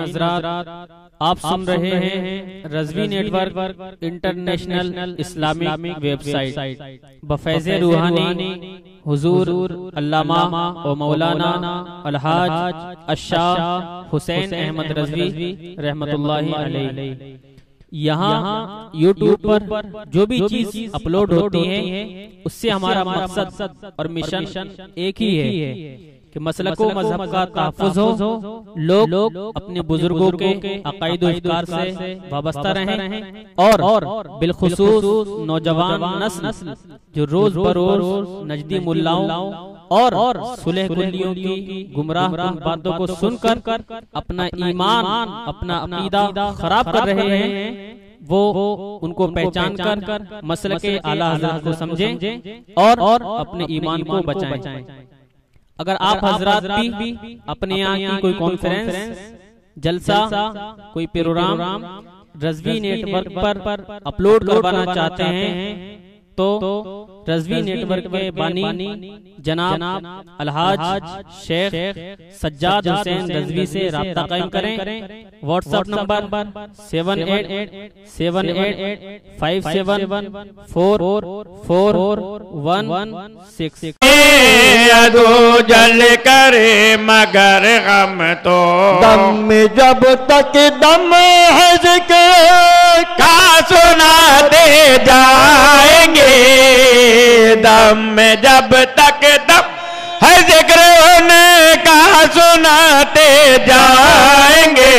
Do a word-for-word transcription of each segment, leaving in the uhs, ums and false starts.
हजरात, आप सुन रहे हैं Razvi network international Islamic website बफैज़ रूहानी हुजूर अल्लामा व मौलाना अलहाज अशाह हुसैन अहमद रज़वी रहमतुल्लाहि अलैहि। यहाँ यूट्यूब पर जो भी चीज अपलोड होती है उससे हमारा मकसद और मिशन एक ही है कि मसलको मजहब का तहफ़्फ़ुज़ हो, लोग लोग अपने बुजुर्गों के अक़ाइद व अफ़कार से वाबस्ता रहें और, और बिलखुसूस नौजवान नस्ल जो रोज बरोज नजदी मुल्लाओं और, और सुलह कुल्लियों की गुमराह बातों को सुनकर अपना ईमान अपना अक़ीदा खराब कर रहे हैं, वो उनको पहचान कर मसले के आला हज़रत को समझें और, और अपने ईमान को बचाएं। अगर आप हजरात भी अपने यहाँ की कोई कॉन्फ्रेंस, जलसा, कोई प्रोग्राम रज़वी नेटवर्क पर अपलोड करवाना चाहते हैं तो रज़वी नेटवर्क के बानी जनाब अलहाज शेख सज्जाद हुसैन रज़वी से राब्ता कायम करें। WhatsApp number seven eight seven eight five seven four four one six. अदो जल करे मगर गम तो दम में जब तक दम है ज़िक्र का सुनाते जाएंगे, दम में जब तक दम है ज़िक्र उनका सुनाते जाएंगे।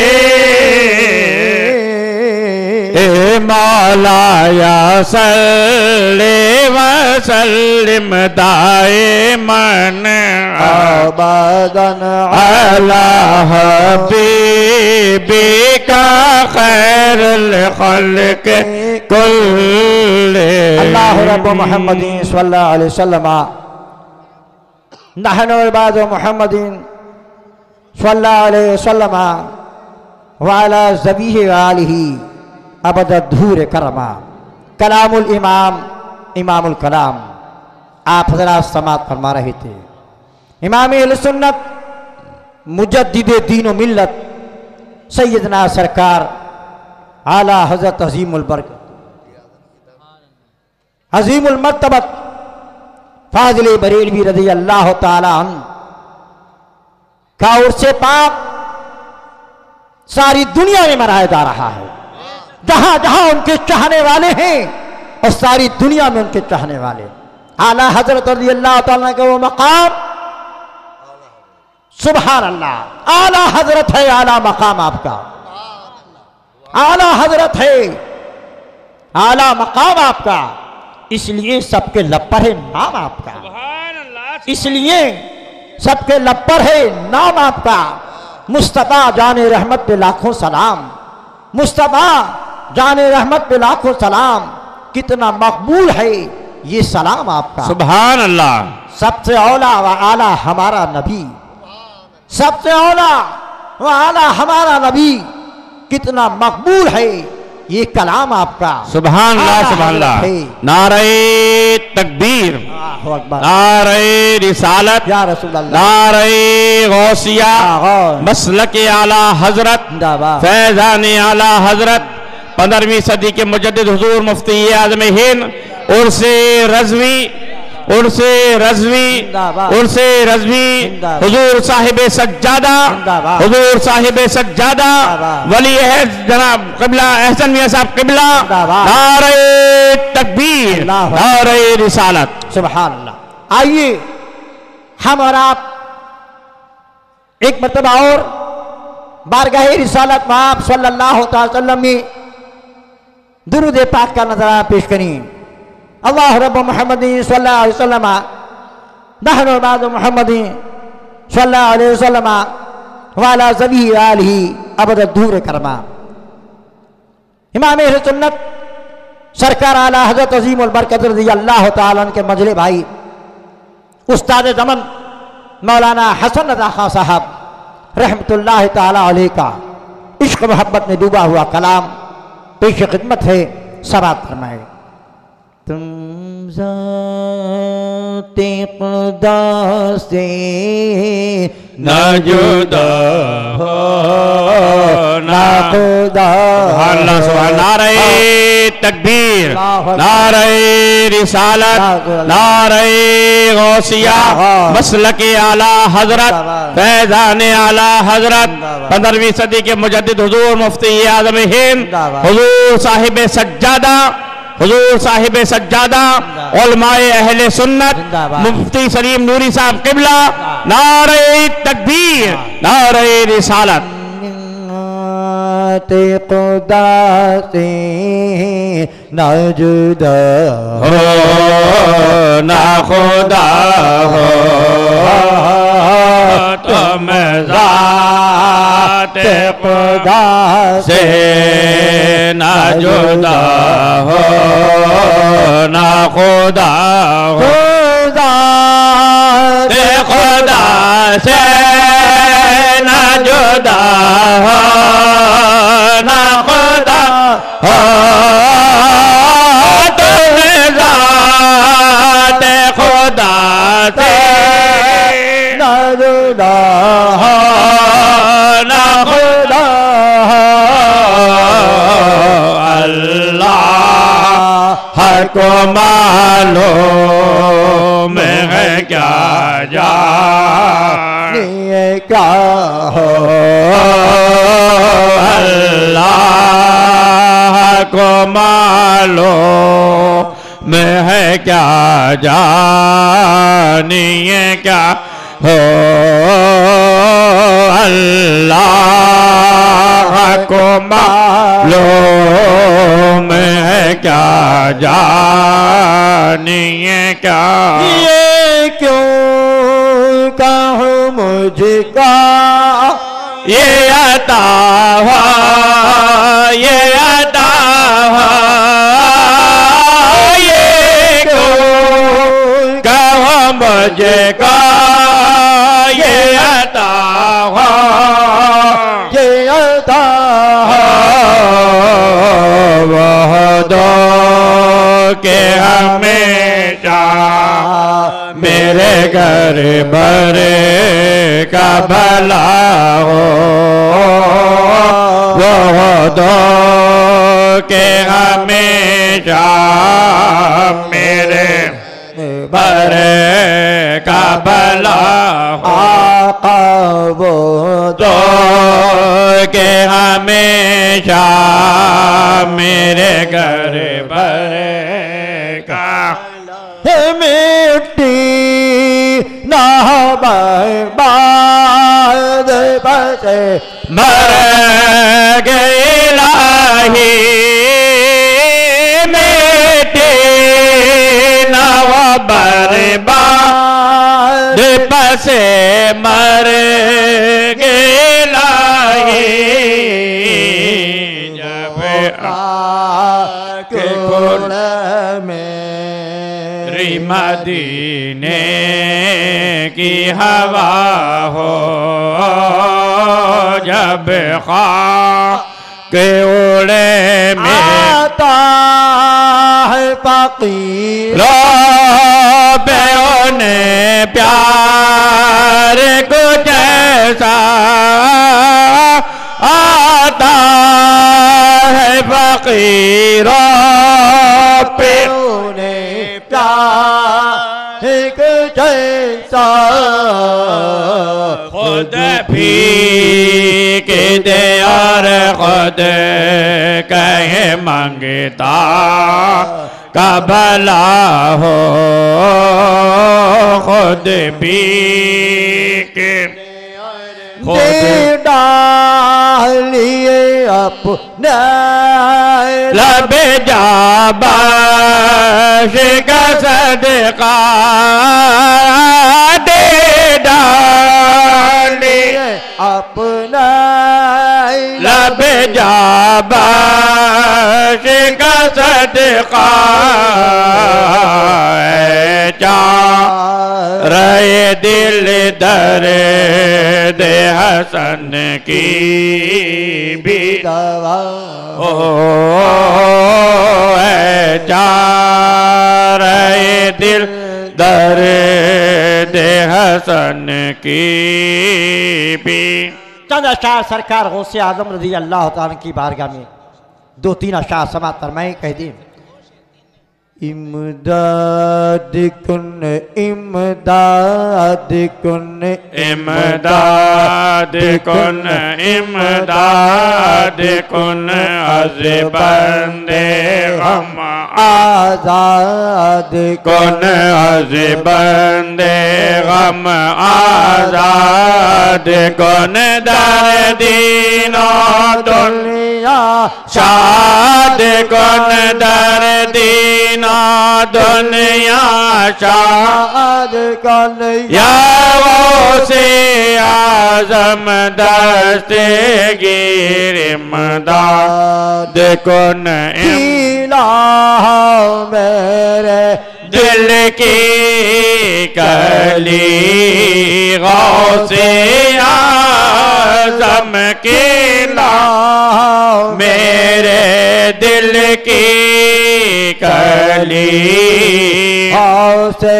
ए मौला या सल्ले व सल्लिम दाइमन अबदन अला हबीबिका खैरुल खल्क़ कुल्ले। अल्लाहु रब्बु मुहम्मदीन सल्लल्लाहु अलैहि वसल्लम नहनु इबादु मुहम्मदीन सल्लल्लाहु अलैहि वसल्लम व अला ज़बीहि व आलिही अबद धूर करमा। कलामुल इमाम इमामुल कलाम आप हज़रात समात फरमा रहे थे। इमाम अहले सुन्नत मुजद्दिदे दीन व मिल्लत सैयदना सरकार आला हज़रत अज़ीमुल बरकत अज़ीमुल मर्तबत फाज़िल बरेलवी रज़ी अल्लाह ताला अन्हु का उर्से पाक सारी दुनिया में मनाया जा रहा है। जहां जहां उनके चाहने वाले हैं और सारी दुनिया में उनके चाहने वाले। आला हजरत रज़ी अल्लाह ताला का वो मकाम, सुभान अल्लाह, आला हजरत है, आला मकाम आपका, आला हजरत है, आला मकाम आपका, इसलिए सबके लब पर है नाम आपका, इसलिए सबके लब पर है नाम आपका। मुस्तफा जाने रहमत पे लाखों सलाम, मुस्तफा जाने रहमत पे लाखों सलाम, कितना मकबूल है ये सलाम आपका। सुभान अल्लाह। सबसे औला व आला हमारा नबी, सबसे औला व आला हमारा नबी, कितना मकबूल है ये कलाम आपका। सुभान अल्लाह, सुभान अल्लाह। नारे तकबीर, नारे रिसालत या रसूल अल्लाह, नारे गौसिया, मसलके आला हजरत फैजान आला हजरत पंद्रहवीं सदी के मुजद्दिद हुजूर मुफ्ती आज़म हिंद उर्से रज़वी, उर्से रज़वी, उर्से रज़वी हुजूर साहिबे सज्जादा, हुजूर साहिबे सज्जादा वली है जनाब क़िबला एहसन मियां साहब क़िबला। नारे तकबीर, नारे रिसालत। सुभान अल्लाह। आइए हम और आप एक मरतबा और बारगाह रिसालत में आप सल्लल्लाहु अलैहि वसल्लम में दुरूद पाक का नज़ारा पेश करें। अल्लाह रब्बु मुहम्मदीन सल्लल्लाहु अलैहि वसल्लम नहनु इबादु मुहम्मदीन सल्लल्लाहु अलैहि वसल्लम व अला ज़बीहि आलिही अबद धूर करमा। इमाम अहले सुन्नत सरकार आला हज़रत अज़ीमुल बरकत रज़ी अल्लाह ताला अन्हु के मजले भाई उस्ताद ज़मन मौलाना हसन रज़ा खां साहब रहमतुल्लाह ताला अलैह का इश्क मोहब्बत में डूबा हुआ कलाम पेश खिदमत है। समाअत फरमाए। तुम ज़ाते खुदा से न जुदा हो ना खुदा अल्लाह सुभान नारे तकबीर नारे रिसालत नारे गौसिया मसलक आला हजरत फैजान आला हजरत पंद्रहवीं सदी के मुजद्दिद हुजूर मुफ्ती आज़म हिंद हुजूर साहिब सज्जादा हुजूर साहिब सज्जादा उलमाए अहले सुन्नत मुफ्ती सलीम नूरी साहब किबला नारे तकबीर नारे रिसालत खुदा से ना जुदा हो ना खुदा हो तुम ज़ात खुदा से ना जुदा हो ना खुदा हो ज़ात खुदा से ना जुदा हो ना खुदा हो तुम ज़ात खुदा से ना जुदा हो ना खुदा हो अल्लाह को मालूम है क्या जाने क्या हो अल्लाह को मालूम है क्या जानिए क्या हो अल्लाह को मालूम है क्या जानिए क्या ये क्यों कहूँ मुझका ये अता हुआ ये अता हुआ ये क्यों कहूँ मुझका ये अता हुआ ये अता वह दो के हमेशा मेरे घर भरे का भला हो वह दो के हमेशा मेरे भरे का भला आका वो दो के हमेशा मेरे घर भरे का मिट्टी ना बर्बाद बसे मर गई लाही मिट्टी ना बर्बाद बसे मर गई लाही जब आके खोल में मदीने की हवा हो जब खा के ओले में आता है फकीर ने प्यार कुछ ऐसा आता है फकीर पे एक जैसा खुद भी के दे और खुद कहे मांगता का भला हो खुद भी के खुद डालिए अपने लब जाबाश का सदका दे डालिए अपना लब जाबाश का सदका रहे दिल दर दे हसन की भी दवा हो रहे दिल दर दे हसन की भी चंद अशार सरकार गौसे आजम रजी अल्लाह ताला की बारगाह में दो तीन अशार समात फरमाए। कह दी इमदाद कुन इमदाद कुन इमदाद कुन इमदाद कुन अज़ बंदे गम आजाद कुन अज़ बंदे गम आजाद कुन दर दीनो दुनिया शाद कुन दर दीनो दुनिया शाद कुन या गौसे आज़म दस्तगीर इमदाद कुन इलाह मेरे दिल की कली गौसे आज़म की इलाह मेरे दिल की कली गौसे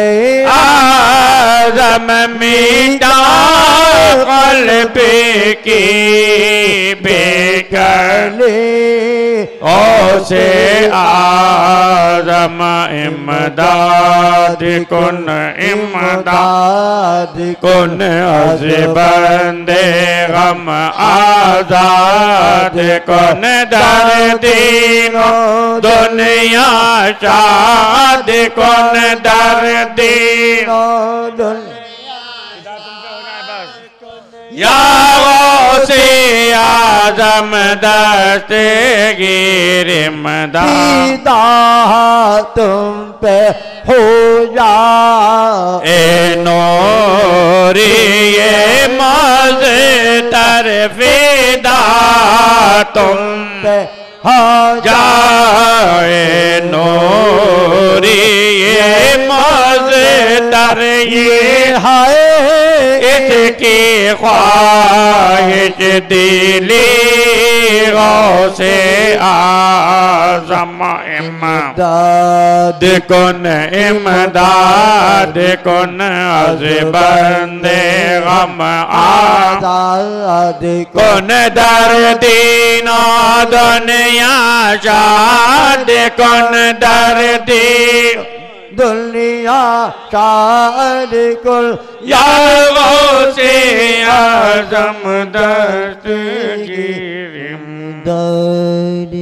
आज़म मीठा क़ल्ब की बेकली गौसे आज़म इमदाद कुन इमदाद कुन अज़ बंदे गम आज़ाद कुन दर दीनो दुनिया शाद कुन दर दीनो या गौसे आज़म दस्तगीर इमदाद तुम पे हो जा ए नूरी ये मज़तर फ़िदा तुम पे हो जाए नूरी ये मज़तर ये हाय इसकी ख्वाहिश दिली गौसे आज़म इमदाद कुन इमदाद कुन अज़ बंदे गम आज़ाद कुन दर दीनो दुनिया शाद कुन दर दीनो दुनिया शाद कुल या गौसे आज़म दस्तगीर इमदाद।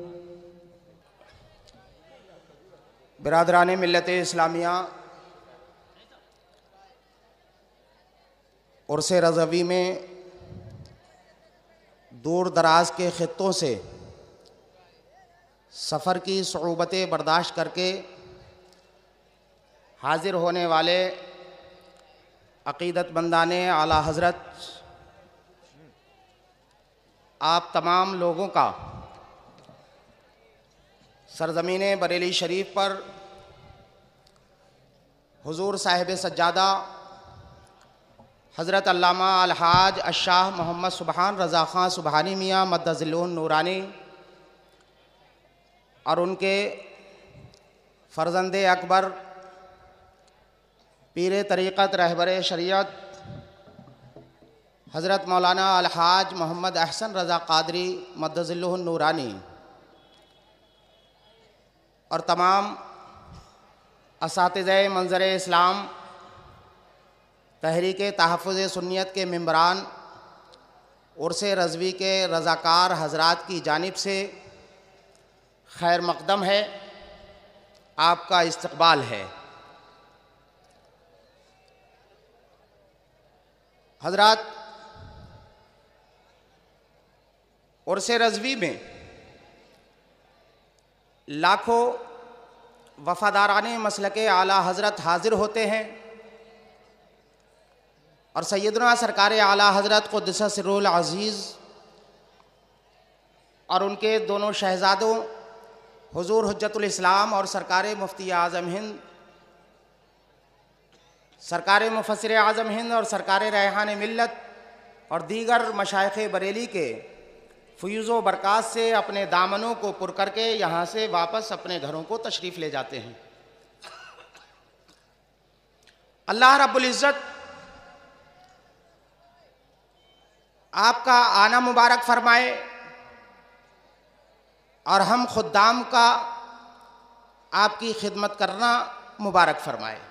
बिरादरान मिल्लत इस्लामिया उर्स रज़वी में दूर दराज के ख़ित्तों से सफ़र की सऊबतें बर्दाश्त करके हाजिर होने वाले अक़ीदतमंदान आला हज़रत आप तमाम लोगों का सरज़मीन बरेली शरीफ पर हुज़ूर साहिब सज्जादा हज़रत अल्लामा अलहाज अशाह मोहम्मद सुबहान रज़ा ख़ान सुबहानी मियाँ मद्दज़िल्लुहुन नूरानी और उनके फ़र्ज़ंदे अकबर पीर तरीक़त रहबर शरीयत हज़रत मौलाना अलहाज मोहम्मद अहसन रज़ा क़ादरी मद्दज़िल्लुहुन नूरानी और तमाम असातिज़े मंज़र इस्लाम तहरीक तहफ़्फ़ुज़ सुन्नियत के मेंबरान उर्स रज़वी के रज़ाकार हज़रात की जानिब से खैर मक़दम है, आपका इस्तक़बाल है। हज़रात, उर्स रज़वी में लाखों वफ़ादाराने मसलके आला हज़रत हाज़िर होते हैं और सैयदना सरकार आला हज़रत क़ुद्दस सिर्रुल अज़ीज़ और उनके दोनों शहज़ादों हुज़ूर हुज्जतुल इस्लाम और सरकार मुफ्ती आज़म हिंद, सरकार मुफस्सिर आज़म हिंद और सरकार रैहान मिल्लत और दीगर मशाइख़ बरेली के फ़ुयूज़ बरक़ात से अपने दामनों को पुर करके यहाँ से वापस अपने घरों को तशरीफ़ ले जाते हैं। अल्लाह रब्बुल इज़्ज़त आपका आना मुबारक फरमाए और हम खुद्दाम का आपकी खिदमत करना मुबारक फरमाए।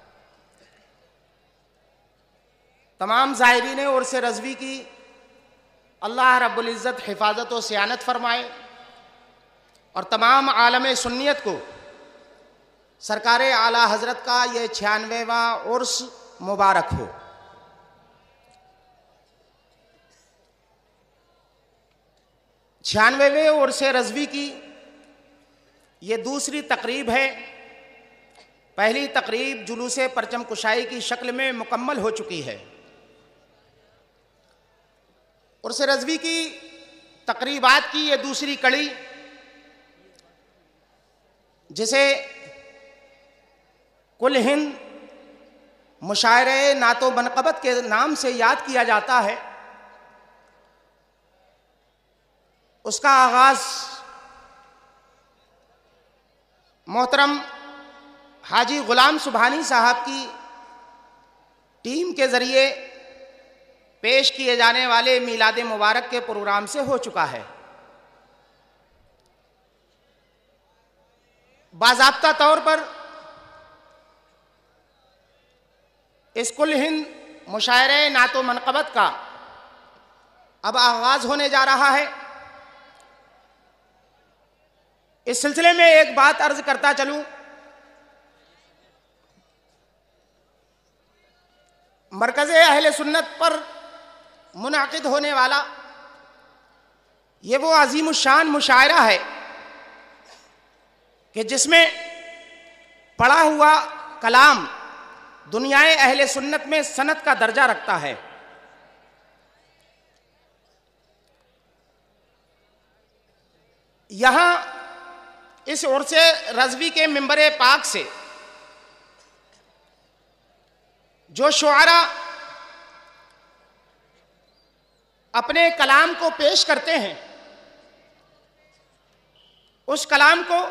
तमाम ज़ायरीन उर्स रज़वी की अल्लाह रब्बुल इज़्ज़त हिफाजत व सियानत फरमाए और तमाम आलम सुन्नियत को सरकार आला हज़रत का ये छियानवेवां उर्स मुबारक हो। छियानवेवें उर्स रज़वी की ये दूसरी तकरीब है। पहली तकरीब जुलूस परचम कुशाई की शक्ल में मुकम्मल हो चुकी है। उर्स रज़वी की तकरीबात की ये दूसरी कड़ी, जिसे कुल हिंद मुशायरे नातो मनक़बत के नाम से याद किया जाता है, उसका आगाज़ मोहतरम हाजी गुलाम सुबहानी साहब की टीम के ज़रिए पेश किए जाने वाले मीलाद मुबारक के प्रोग्राम से हो चुका है। बाज़ाब्ता तौर पर इस कुल हिंद मुशायरे नातो मनक़बत का अब आगाज़ होने जा रहा है। इस सिलसिले में एक बात अर्ज करता चलूं, मरकज़े अहले सुन्नत पर मुनाकिद होने वाला ये वो अज़ीमुश्शान मुशायरा है कि जिसमें पढ़ा हुआ कलाम दुनियाए अहले सुन्नत में सनद का दर्जा रखता है। यहाँ इस उर्स रज़वी के मिंबर पाक से जो शुआरा अपने कलाम को पेश करते हैं, उस कलाम को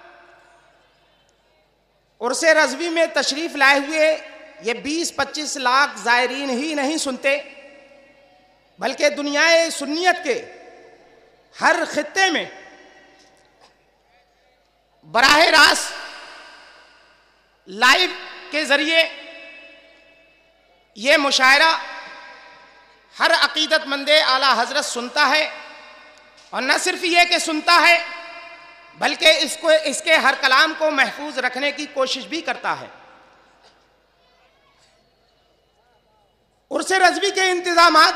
उर्स रज़वी में तशरीफ़ लाए हुए ये बीस पच्चीस लाख ज़ायरीन ही नहीं सुनते, बल्कि दुनियाए सुन्नियत के हर खित्ते में बराह रास्त लाइव के ज़रिए ये मुशायरा हर अकीदतमंद आला हज़रत सुनता है, और न सिर्फ ये कि सुनता है बल्कि इसको इसके हर कलाम को महफूज रखने की कोशिश भी करता है। उर्स रज़वी के इंतज़ामात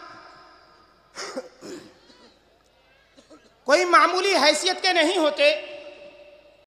कोई मामूली हैसियत के नहीं होते।